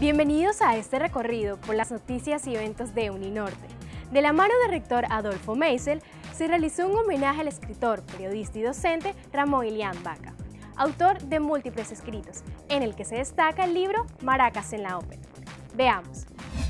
Bienvenidos a este recorrido por las noticias y eventos de Uninorte. De la mano del rector Adolfo Meisel, se realizó un homenaje al escritor, periodista y docente Ramón Ilián Baca, autor de múltiples escritos, en el que se destaca el libro Maracas en la ópera. Veamos.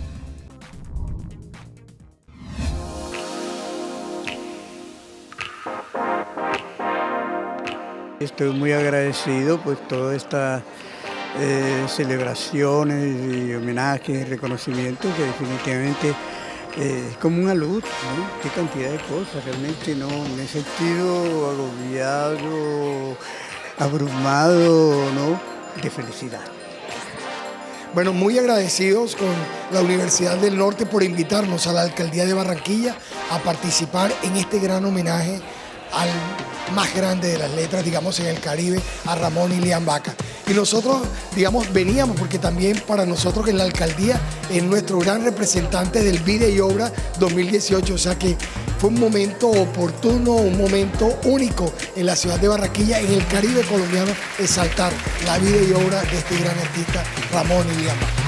Estoy muy agradecido por todas estas celebraciones y homenajes y reconocimientos que definitivamente es como una luz, ¿no? Qué cantidad de cosas, realmente no me he sentido agobiado, abrumado, ¿no? De felicidad. Bueno, muy agradecidos con la Universidad del Norte por invitarnos a la Alcaldía de Barranquilla a participar en este gran homenaje al más grande de las letras, digamos, en el Caribe, a Ramón Ilián Baca. Y nosotros, digamos, veníamos porque también para nosotros en la alcaldía es nuestro gran representante del Vida y Obra 2018, o sea que fue un momento oportuno, un momento único en la ciudad de Barranquilla, en el Caribe colombiano, exaltar la vida y obra de este gran artista Ramón Ilián Baca.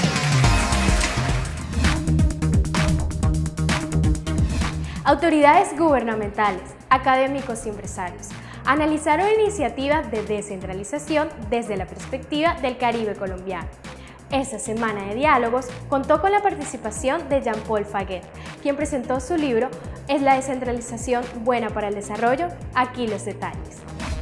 Autoridades gubernamentales, académicos y empresarios analizaron iniciativas de descentralización desde la perspectiva del Caribe colombiano. Esta semana de diálogos contó con la participación de Jean-Paul Faguet, quien presentó su libro ¿Es la descentralización buena para el desarrollo? Aquí los detalles.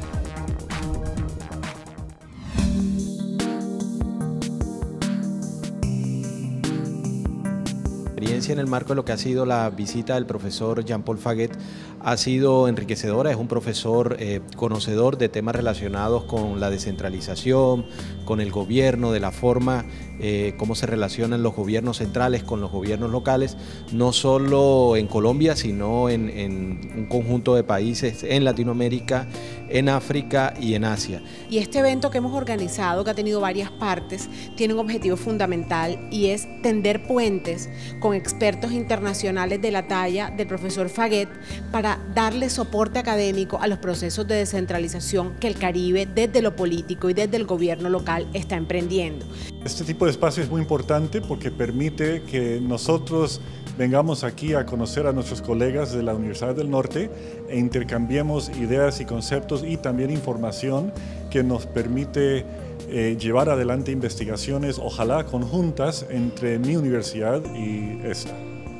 En el marco de lo que ha sido la visita del profesor Jean-Paul Faguet ha sido enriquecedora. Es un profesor conocedor de temas relacionados con la descentralización, con el gobierno, de la forma cómo se relacionan los gobiernos centrales con los gobiernos locales, no solo en Colombia, sino en un conjunto de países en Latinoamérica, en África y en Asia. Y este evento que hemos organizado, que ha tenido varias partes, tiene un objetivo fundamental y es tender puentes con expertos internacionales de la talla del profesor Faguet para darle soporte académico a los procesos de descentralización que el Caribe desde lo político y desde el gobierno local está emprendiendo. Este tipo de espacio es muy importante porque permite que nosotros vengamos aquí a conocer a nuestros colegas de la Universidad del Norte e intercambiemos ideas y conceptos y también información que nos permite llevar adelante investigaciones, ojalá conjuntas, entre mi universidad y esta.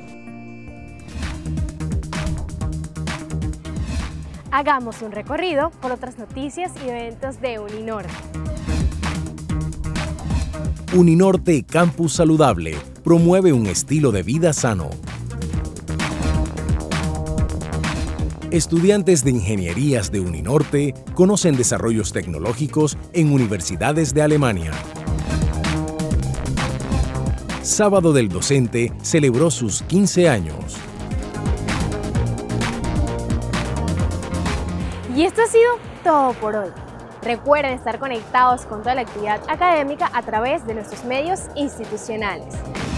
Hagamos un recorrido por otras noticias y eventos de Uninorte. Uninorte Campus Saludable promueve un estilo de vida sano. Estudiantes de ingenierías de Uninorte conocen desarrollos tecnológicos en universidades de Alemania. Sábado del Docente celebró sus 15 años. Y esto ha sido todo por hoy. Recuerden estar conectados con toda la actividad académica a través de nuestros medios institucionales.